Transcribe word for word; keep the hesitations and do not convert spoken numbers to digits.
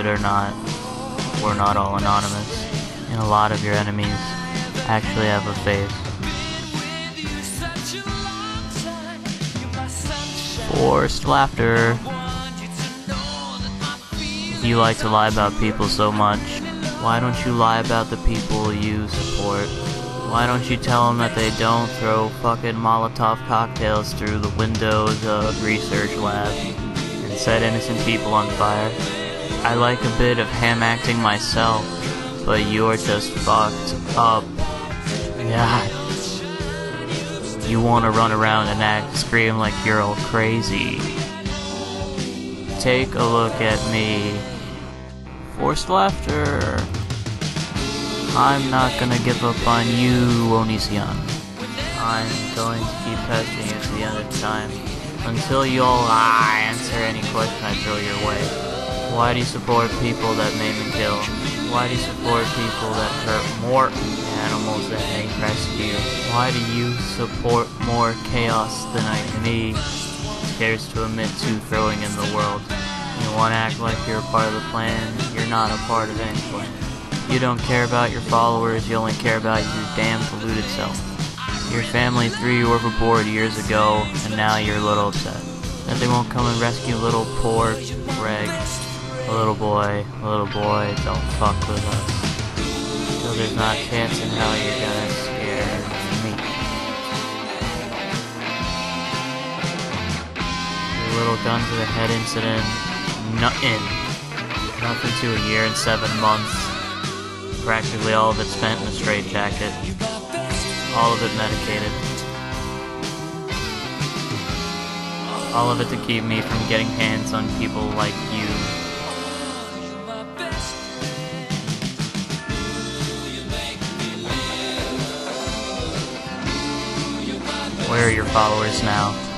it or not, we're not all anonymous, and a lot of your enemies actually have a face. Forced laughter. If you like to lie about people so much, why don't you lie about the people you support? Why don't you tell them that they don't throw fucking Molotov cocktails through the windows of research labs and set innocent people on fire? I like a bit of ham acting myself, but you're just fucked up. God. You want to run around and act, scream like you're all crazy. Take a look at me. Forced laughter. I'm not gonna give up on you, Onision. I'm going to keep pestering you to the end of time, until you all ah, answer any question I throw your way. Why do you support people that maim and kill? Why do you support people that hurt more animals than they rescue? Why do you support more chaos than I me cares to admit to throwing in the world? You want to act like you're a part of the plan, you're not a part of any plan. You don't care about your followers, you only care about your damn polluted self. Your family threw you overboard years ago, and now you're a little upset that they won't come and rescue little poor Greg. A little boy, a little boy, don't fuck with us. So there's not a chance in hell you're gonna scare me. Your little gun to the head incident, nothing. Nothing to a year and seven months. Practically all of it spent in a straitjacket. All of it medicated. All of it to keep me from getting hands on people like you. Where are your followers now?